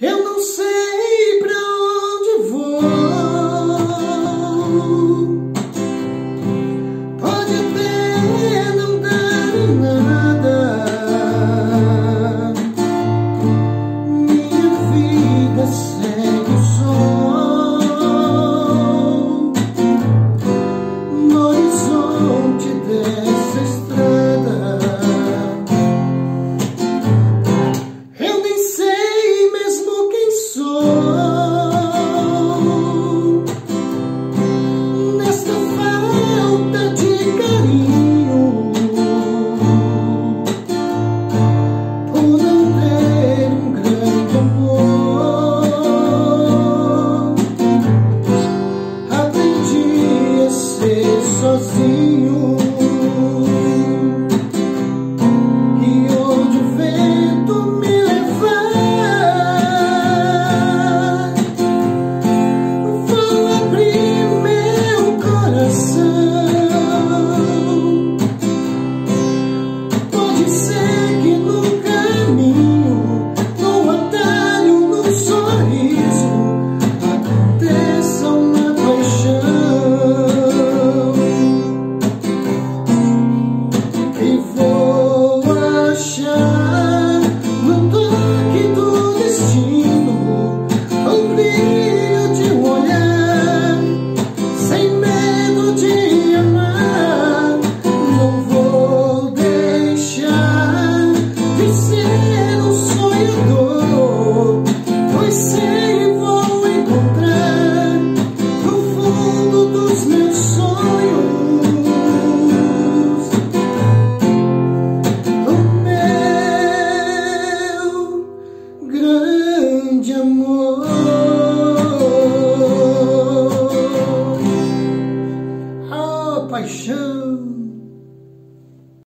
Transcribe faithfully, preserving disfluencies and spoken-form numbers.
Eu não sei pra onde vou. Pode até não dar em nada. Minha vida segue o sol no horizonte dessa estrada. Eu nem sei mesmo quem sou nesta falta de carinho, por não ter um grande amor. Aprendi a ser sozinho, e onde o vento me levar, vou abrir meu coração. Pode ser que no caminho, no atalho, no sorriso, aconteça uma paixão, e vou achar no toque do destino o brilho de um olhar, sem medo de amar. Não vou deixar de ser um sonhador, pois sei vou encontrar no fundo dos meus sonhos o meu grande amor. Ah, paixão.